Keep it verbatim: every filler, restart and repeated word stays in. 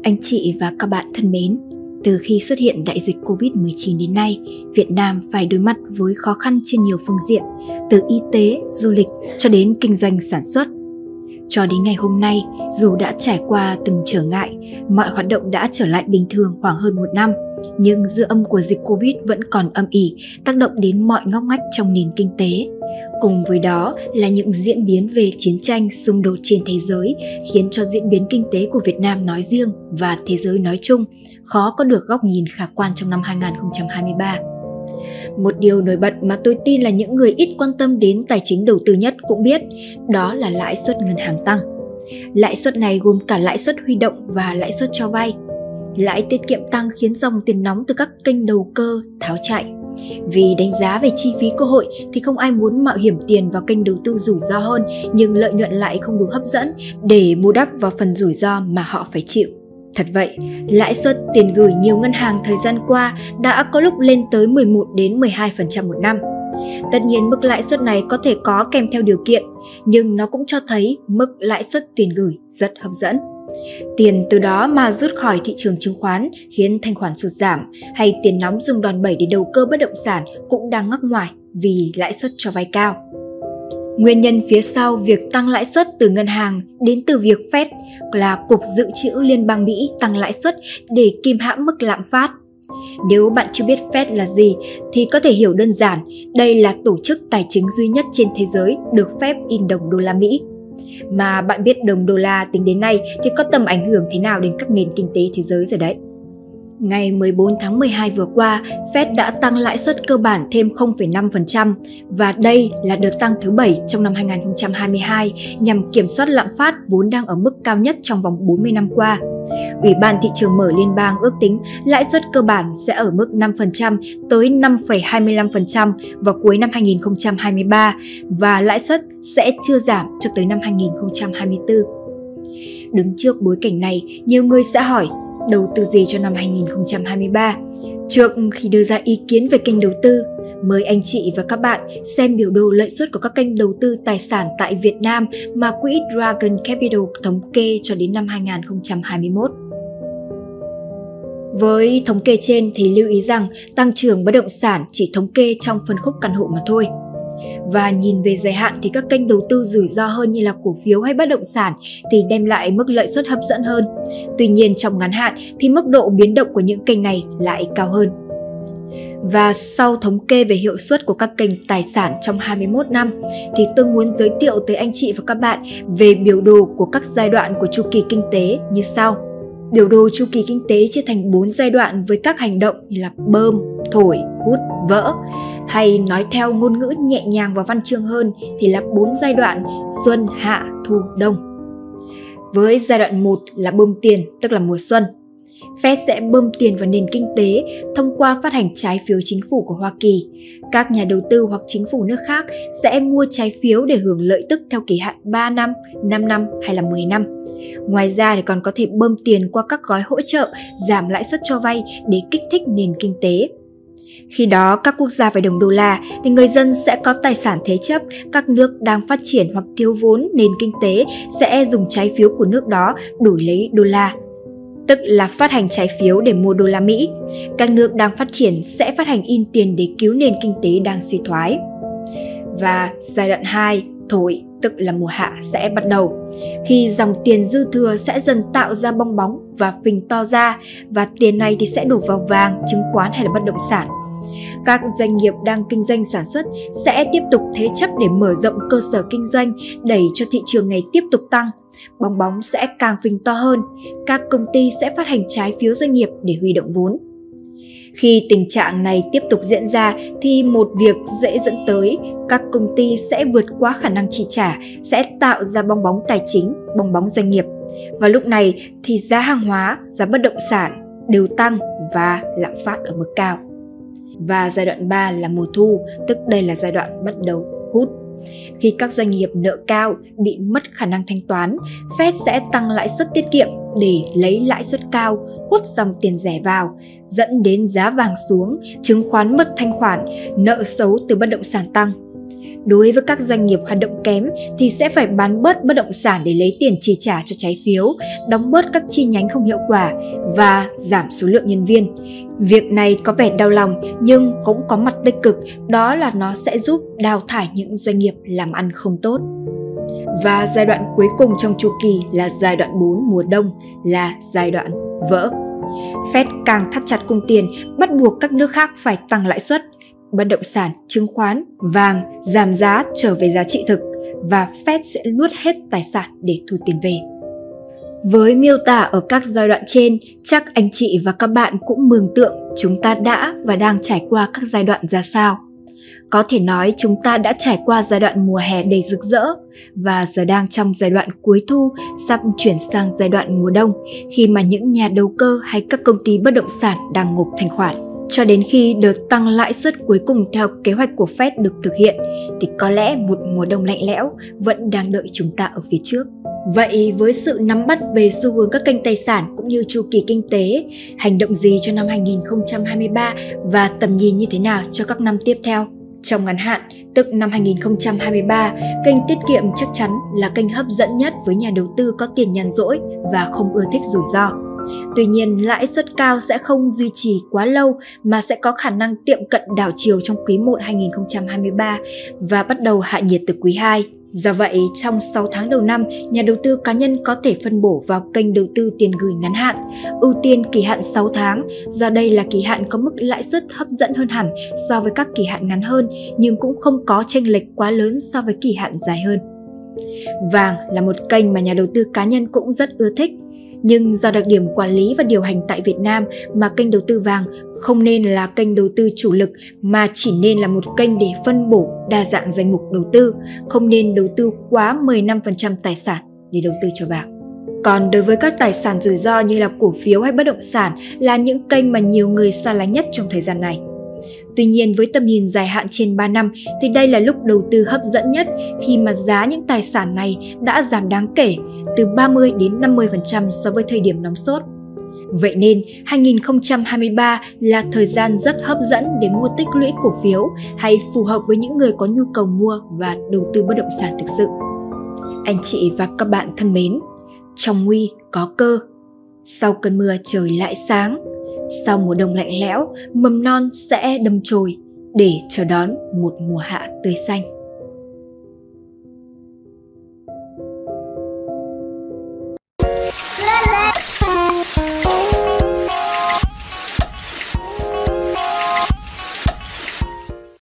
Anh chị và các bạn thân mến, từ khi xuất hiện đại dịch Covid mười chín đến nay, Việt Nam phải đối mặt với khó khăn trên nhiều phương diện, từ y tế, du lịch cho đến kinh doanh sản xuất. Cho đến ngày hôm nay, dù đã trải qua từng trở ngại, mọi hoạt động đã trở lại bình thường khoảng hơn một năm, nhưng dư âm của dịch Covid vẫn còn âm ỉ, tác động đến mọi ngóc ngách trong nền kinh tế. Cùng với đó là những diễn biến về chiến tranh, xung đột trên thế giới khiến cho diễn biến kinh tế của Việt Nam nói riêng và thế giới nói chung khó có được góc nhìn khả quan trong năm hai nghìn không trăm hai mươi ba. Một điều nổi bật mà tôi tin là những người ít quan tâm đến tài chính đầu tư nhất cũng biết, đó là lãi suất ngân hàng tăng. Lãi suất này gồm cả lãi suất huy động và lãi suất cho vay. Lãi tiết kiệm tăng khiến dòng tiền nóng từ các kênh đầu cơ tháo chạy. Vì đánh giá về chi phí cơ hội thì không ai muốn mạo hiểm tiền vào kênh đầu tư rủi ro hơn nhưng lợi nhuận lại không đủ hấp dẫn để bù đắp vào phần rủi ro mà họ phải chịu. Thật vậy, lãi suất tiền gửi nhiều ngân hàng thời gian qua đã có lúc lên tới mười một đến mười hai phần trăm một năm. Tất nhiên mức lãi suất này có thể có kèm theo điều kiện, nhưng nó cũng cho thấy mức lãi suất tiền gửi rất hấp dẫn. Tiền từ đó mà rút khỏi thị trường chứng khoán khiến thanh khoản sụt giảm, hay tiền nóng dùng đòn bẩy để đầu cơ bất động sản cũng đang ngắc ngoài vì lãi suất cho vay cao. Nguyên nhân phía sau việc tăng lãi suất từ ngân hàng đến từ việc Fed là Cục Dự trữ Liên bang Mỹ tăng lãi suất để kìm hãm mức lạm phát. Nếu bạn chưa biết Fed là gì thì có thể hiểu đơn giản, đây là tổ chức tài chính duy nhất trên thế giới được phép in đồng đô la Mỹ. Mà bạn biết đồng đô la tính đến nay thì có tầm ảnh hưởng thế nào đến các nền kinh tế thế giới rồi đấy. Ngày mười bốn tháng mười hai vừa qua, Fed đã tăng lãi suất cơ bản thêm không phẩy năm phần trăm và đây là đợt tăng thứ bảy trong năm hai nghìn không trăm hai mươi hai nhằm kiểm soát lạm phát vốn đang ở mức cao nhất trong vòng bốn mươi năm qua. Ủy ban thị trường mở liên bang ước tính lãi suất cơ bản sẽ ở mức năm phần trăm tới năm phẩy hai mươi lăm phần trăm vào cuối năm hai nghìn không trăm hai mươi ba và lãi suất sẽ chưa giảm cho tới năm hai nghìn không trăm hai mươi tư. Đứng trước bối cảnh này, nhiều người sẽ hỏi đầu tư gì cho năm hai nghìn không trăm hai mươi ba? Trước khi đưa ra ý kiến về kênh đầu tư, mời anh chị và các bạn xem biểu đồ lợi suất của các kênh đầu tư tài sản tại Việt Nam mà quỹ Dragon Capital thống kê cho đến năm hai nghìn không trăm hai mươi mốt. Với thống kê trên thì lưu ý rằng tăng trưởng bất động sản chỉ thống kê trong phân khúc căn hộ mà thôi. Và nhìn về dài hạn thì các kênh đầu tư rủi ro hơn như là cổ phiếu hay bất động sản thì đem lại mức lợi suất hấp dẫn hơn. Tuy nhiên trong ngắn hạn thì mức độ biến động của những kênh này lại cao hơn. Và sau thống kê về hiệu suất của các kênh tài sản trong hai mươi mốt năm thì tôi muốn giới thiệu tới anh chị và các bạn về biểu đồ của các giai đoạn của chu kỳ kinh tế như sau. Biểu đồ chu kỳ kinh tế chia thành bốn giai đoạn với các hành động như là bơm, thổi, hút, vỡ. Hay nói theo ngôn ngữ nhẹ nhàng và văn chương hơn thì là bốn giai đoạn xuân, hạ, thu, đông. Với giai đoạn một là bơm tiền, tức là mùa xuân. Fed sẽ bơm tiền vào nền kinh tế thông qua phát hành trái phiếu chính phủ của Hoa Kỳ. Các nhà đầu tư hoặc chính phủ nước khác sẽ mua trái phiếu để hưởng lợi tức theo kỳ hạn ba năm, năm năm hay là mười năm. Ngoài ra thì còn có thể bơm tiền qua các gói hỗ trợ giảm lãi suất cho vay để kích thích nền kinh tế. Khi đó, các quốc gia phải đồng đô la thì người dân sẽ có tài sản thế chấp, các nước đang phát triển hoặc thiếu vốn nền kinh tế sẽ dùng trái phiếu của nước đó đổi lấy đô la, tức là phát hành trái phiếu để mua đô la Mỹ. Các nước đang phát triển sẽ phát hành in tiền để cứu nền kinh tế đang suy thoái. Và giai đoạn hai, thổi, tức là mùa hạ sẽ bắt đầu, khi dòng tiền dư thừa sẽ dần tạo ra bong bóng và phình to ra và tiền này thì sẽ đổ vào vàng, chứng khoán hay là bất động sản. Các doanh nghiệp đang kinh doanh sản xuất sẽ tiếp tục thế chấp để mở rộng cơ sở kinh doanh, đẩy cho thị trường này tiếp tục tăng. Bong bóng sẽ càng phình to hơn, các công ty sẽ phát hành trái phiếu doanh nghiệp để huy động vốn. Khi tình trạng này tiếp tục diễn ra thì một việc dễ dẫn tới các công ty sẽ vượt quá khả năng chi trả, sẽ tạo ra bong bóng tài chính, bong bóng doanh nghiệp. Và lúc này thì giá hàng hóa, giá bất động sản đều tăng và lạm phát ở mức cao. Và giai đoạn ba là mùa thu, tức đây là giai đoạn bắt đầu hút. Khi các doanh nghiệp nợ cao bị mất khả năng thanh toán, Fed sẽ tăng lãi suất tiết kiệm để lấy lãi suất cao, hút dòng tiền rẻ vào, dẫn đến giá vàng xuống, chứng khoán mất thanh khoản, nợ xấu từ bất động sản tăng. Đối với các doanh nghiệp hoạt động kém thì sẽ phải bán bớt bất động sản để lấy tiền chi trả cho trái phiếu, đóng bớt các chi nhánh không hiệu quả và giảm số lượng nhân viên. Việc này có vẻ đau lòng nhưng cũng có mặt tích cực, đó là nó sẽ giúp đào thải những doanh nghiệp làm ăn không tốt. Và giai đoạn cuối cùng trong chu kỳ là giai đoạn bốn mùa đông, là giai đoạn vỡ. Fed càng thắt chặt cung tiền, bắt buộc các nước khác phải tăng lãi suất. Bất động sản, chứng khoán, vàng giảm giá trở về giá trị thực và Fed sẽ nuốt hết tài sản để thu tiền về. Với miêu tả ở các giai đoạn trên, chắc anh chị và các bạn cũng mường tượng chúng ta đã và đang trải qua các giai đoạn ra sao. Có thể nói chúng ta đã trải qua giai đoạn mùa hè đầy rực rỡ và giờ đang trong giai đoạn cuối thu, sắp chuyển sang giai đoạn mùa đông khi mà những nhà đầu cơ hay các công ty bất động sản đang ngộp thanh khoản. Cho đến khi đợt tăng lãi suất cuối cùng theo kế hoạch của Fed được thực hiện thì có lẽ một mùa đông lạnh lẽo vẫn đang đợi chúng ta ở phía trước. Vậy với sự nắm bắt về xu hướng các kênh tài sản cũng như chu kỳ kinh tế, hành động gì cho năm hai nghìn không trăm hai mươi ba và tầm nhìn như thế nào cho các năm tiếp theo? Trong ngắn hạn, tức năm hai nghìn không trăm hai mươi ba, kênh tiết kiệm chắc chắn là kênh hấp dẫn nhất với nhà đầu tư có tiền nhàn rỗi và không ưa thích rủi ro. Tuy nhiên, lãi suất cao sẽ không duy trì quá lâu mà sẽ có khả năng tiệm cận đảo chiều trong quý một hai nghìn không trăm hai mươi ba và bắt đầu hạ nhiệt từ quý hai. Do vậy, trong sáu tháng đầu năm, nhà đầu tư cá nhân có thể phân bổ vào kênh đầu tư tiền gửi ngắn hạn, ưu tiên kỳ hạn sáu tháng, do đây là kỳ hạn có mức lãi suất hấp dẫn hơn hẳn so với các kỳ hạn ngắn hơn, nhưng cũng không có chênh lệch quá lớn so với kỳ hạn dài hơn. Vàng là một kênh mà nhà đầu tư cá nhân cũng rất ưa thích. Nhưng do đặc điểm quản lý và điều hành tại Việt Nam mà kênh đầu tư vàng không nên là kênh đầu tư chủ lực mà chỉ nên là một kênh để phân bổ đa dạng danh mục đầu tư, không nên đầu tư quá mười lăm phần trăm tài sản để đầu tư cho vàng. Còn đối với các tài sản rủi ro như là cổ phiếu hay bất động sản là những kênh mà nhiều người xa lánh nhất trong thời gian này. Tuy nhiên với tầm nhìn dài hạn trên ba năm thì đây là lúc đầu tư hấp dẫn nhất khi mà giá những tài sản này đã giảm đáng kể, từ ba mươi đến năm mươi phần trăm so với thời điểm nóng sốt. Vậy nên hai nghìn không trăm hai mươi ba là thời gian rất hấp dẫn để mua tích lũy cổ phiếu hay phù hợp với những người có nhu cầu mua và đầu tư bất động sản thực sự. Anh chị và các bạn thân mến, trong nguy có cơ, sau cơn mưa trời lại sáng, sau mùa đông lạnh lẽo, mầm non sẽ đâm chồi để chờ đón một mùa hạ tươi xanh.